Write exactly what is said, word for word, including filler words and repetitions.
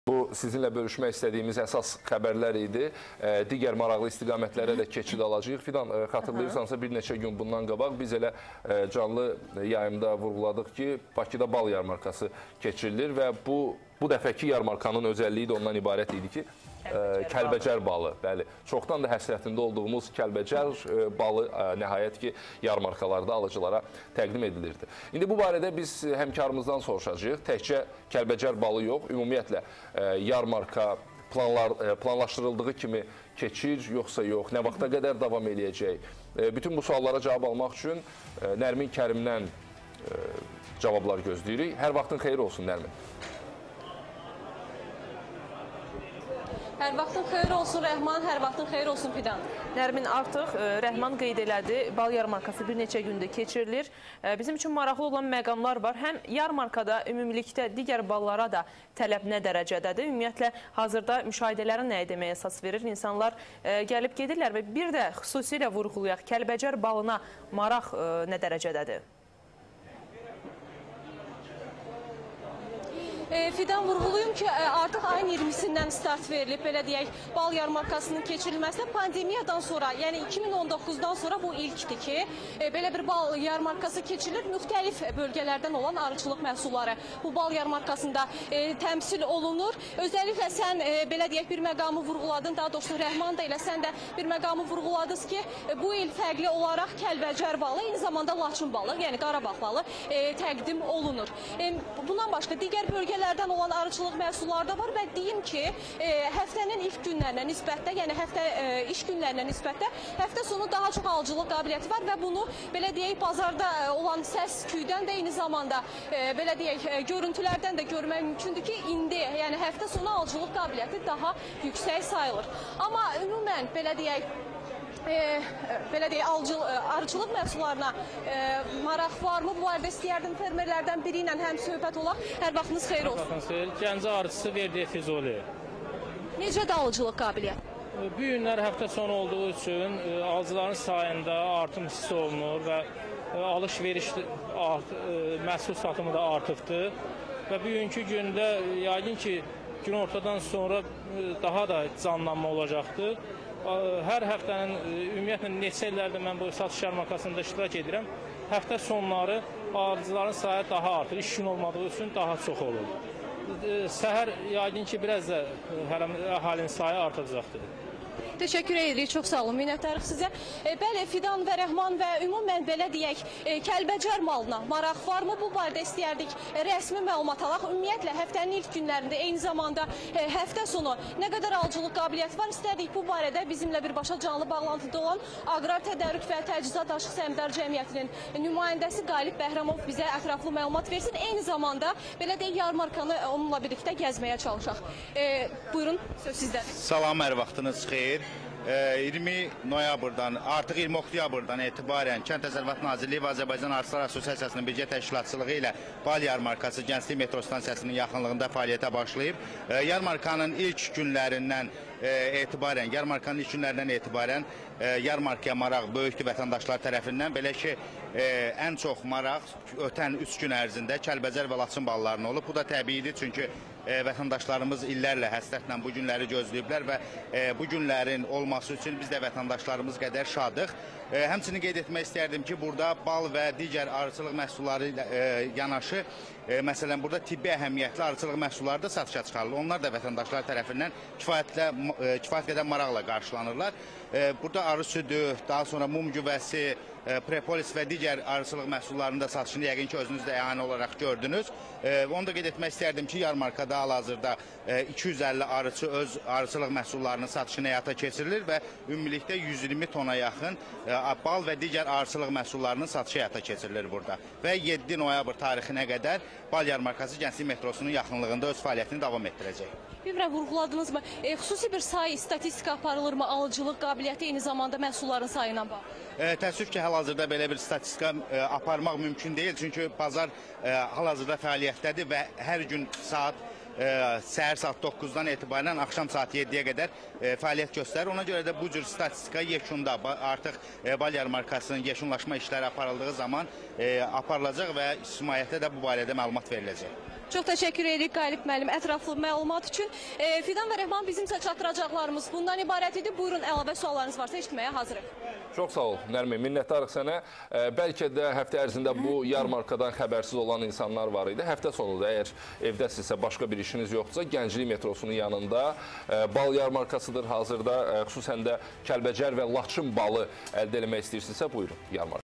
Bu sizinlə bölüşmək istədiyimiz əsas xəbərlər idi. E, digər maraqlı istiqamətlərə də keçid alacağıq. Fidan, e, xatırlayırsansa bir neçə gün bundan qabaq biz elə e, canlı yayımda vurğuladıq ki, Bakıda bal yarmarkası keçirilir və bu bu dəfəki yarmarkanın özəlliyi də ondan ibarət idi ki, Kəlbəcər, Kəlbəcər balı, bəli. Çoxdan da həsrətində olduğumuz Kəlbəcər balı nəhayət ki, yarmarkalarda alıcılara təqdim edilirdi. İndi bu barədə biz həmkarımızdan soruşacağıq. Təkcə Kəlbəcər balı yox, ümumiyyətlə yarmarka planlar, planlaşdırıldığı kimi keçir, yoxsa yox, nə vaxta qədər davam eləyəcək? Bütün bu suallara cavab almaq üçün Nərmin Kərimdən cavablar gözləyirik. Hər vaxtın xeyir olsun, Nərmin. Hər vaxtın xeyir olsun Rəhman, hər vaxtın xeyir olsun Fidan. Nərmin, artıq e, Rəhman qeyd elədi, bal yarmarkası bir neçə gündə keçirilir. E, bizim üçün maraqlı olan məqamlar var. Həm yarmarkada ümumilikdə digər ballara da tələb nə dərəcədədir? Ümumiyyətlə, hazırda müşahidələrin nəyə deməyə əsas verir? İnsanlar e, gəlib gedirlər və bir də xüsusilə vurğulayaq, Kəlbəcər balına maraq e, nə dərəcədədir? Fidan, vurğuluyum ki, artıq ayın iyirmisindən start verilib, belə deyək, bal yarmarkasının keçirilməsinə pandemiyadan sonra, yəni iki min on doqquzdan sonra bu ilkdir ki, belə bir bal yarmarkası keçirilir. Müxtəlif bölgələrdən olan arıçılıq məhsulları bu bal yarmarkasında e, təmsil olunur. Özəlliklə sən, e, belə deyək, bir məqamı vurğuladın, daha doğrusu Rəhman da elə sən də bir məqamı vurğuladınız ki, e, bu il fərqli olaraq Kəlbəcər balı, eyni zamanda Laçın balı, yəni Qarabağ balı e, təqdim olunur. E, bundan başqa digər bölgələr lərdən olan arıçılıq məhsulları da var və deyim ki, e, həftənin ilk günlərinə nisbətdə, yəni həftə e, iş günlərinə nisbətdə həftə sonu daha çox alıcılıq qabiliyyəti var və bunu belə deyək, bazarda olan səs-küydən də eyni zamanda e, belə deyək, e, görüntülərdən də görmək mümkündür ki, indi, yəni həftə sonu alıcılıq qabiliyyəti daha yüksək sayılır. Amma ümumən belə deyək, E, belə deyək, alıcı, arıçılıq məhsullarına e, maraq varmı? Bu arada istəyərdim fermerlərdən biri ilə həm söhbət olaq. Hər vaxtınız xeyir olsun. Hər vaxtınız xeyir. Gəncə arıçısı Verdiyə Füzuli. Necədir alıcılıq qabiliyyəti? Bu günlər həftə sonu olduğu üçün e, alıcıların sayında artım hiss olunur və e, alış-veriş art, e, məhsul satımı da artıbdır. Və bugünkü gündə yəqin ki, gün ortadan sonra e, daha da canlanma olacaqdır. Hər həftənin, ümumiyyətlə, neçə illərdə mən bu satış yarmarkasında iştirak edirəm. Həftə sonları alıcıların sayı daha artır, iş gün olmadığı üçün daha çox olur. Səhər yəqin ki, biraz da əhalinin sayı artacaqdır. Təşəkkür edirik, çox sağ olun, minnətdarıq sizə. E, bəli, Fidan və Rəhman və ümumən belə deyək, e, Kəlbəcər malına maraq varmı? Bu barədə istəyərdik e, rəsmi məlumat alaq. Ümumiyyətlə, həftənin ilk günlərində, eyni zamanda e, həftə sonu nə qədər alıcılıq qabiliyyəti var? İstərdik bu barədə bizimlə birbaşa canlı bağlantıda olan Aqrar Tədarük və Təchizat Aşıq Səhmdar Cəmiyyətinin nümayəndəsi Qalib Bəhramov bizə ətraflı məlumat versin. Eyni zamanda belə deyək, yarmarkanı onunla birlikdə gəzməyə çalışaq. E, buyurun, söz sizdən. Salam, hər vaxtınız xeyir. iyirmi noyabrdan, artıq iyirmi oktyabrdan etibarən Kənd Təsərrüfatı Nazirliyi və Azərbaycan Arıçılar Assosiasiyasının birgə təşkilatçılığı ilə bal yarmarkası Gənclik metro stansiyasının yaxınlığında fəaliyyətə başlayıb. Yarmarkanın ilk günlərindən etibarən, yarmarkanın ilk günlərindən etibarən yarmarkaya maraq böyükdür vətəndaşlar tərəfindən. Belə ki, ən çox maraq ötən üç gün ərzində Kəlbəcər və Laçın ballarına olub. Bu da təbiidir, çünki vətəndaşlarımız illərlə həsrətlə bu günləri gözləyiblər və bu günlərin olması üçün biz də vətəndaşlarımız qədər şadıq. Həmçinin qeyd etmək istərdim ki, burada bal və digər arıçılıq məhsulları ilə yanaşı, məsələn, burada tibbi əhəmiyyətli arıçılıq məhsulları da satışa çıxarılır. Onlar da vətəndaşlar tərəfindən kifayət qədər maraqla qarşılanırlar. Burada arı südü, daha sonra mum güvəsi, prepolis və digər arıçılıq məhsullarının da satışını yəqin ki, özünüz də əhanə olaraq gördünüz. Onu da qeyd etmək istərdim ki, yarmarkada hal-hazırda iki yüz əlli arıçı öz arıçılıq məhsullarının satışını həyata keçirilir və ümumilikdə yüz iyirmi tona yaxın bal və digər arıçılıq məhsullarının satışı həyata keçirilir burada. Və yeddi noyabr tarixinə qədər bal yarmarkası Gənclik metrosunun yaxınlığında öz fəaliyyətini davam etdirəcək. Bir və vurğuladınız mı? E, xüsusi bir sayı, statistika aparılırmı? Alıcılıq qabiliyyəti eyni zamanda məhsulların sayına bağlı? E, təəssüf ki, hal-hazırda belə bir statistika e, aparmaq mümkün deyil. Çünki bazar e, hal-hazırda fəaliyyətdədir və hər gün saat e, səhər saat doqquzdan etibarən axşam saat yeddiyə qədər e, fəaliyyət göstərir. Ona görə də bu cür statistika yekunda artıq e, bal yarmarkasının yekunlaşma işləri aparıldığı zaman e, aparılacaq və ictimaiyyətə də bu barədə məlumat veriləcək. Çox təşəkkür edirik Qalib müəllim ətraflı məlumat üçün. E, Fidan və Rəhman bizimsə çatdıracaqlarımız bundan ibarət idi. Buyurun, əlavə suallarınız varsa eşitməyə hazırıq. Çox sağ ol Nərmin, minnətdarıq sənə. E, bəlkə də həftə ərzində bu yarmarkadan xəbərsiz olan insanlar var idi. Həftə sonu da əgər evdəsinizsə, başqa bir işiniz yoxdursa, Gənclik metrosunun yanında e, bal yarmarkasıdır hazırda. E, xüsusən də Kəlbəcər və Laçın balı əldə eləmək istəyirsinizsə, buyurun yarmarka.